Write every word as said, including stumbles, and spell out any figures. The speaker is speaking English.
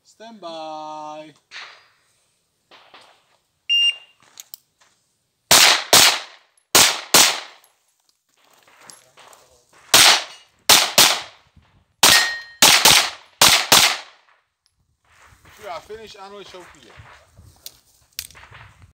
Stand by. If you are finished, Arnold, show here.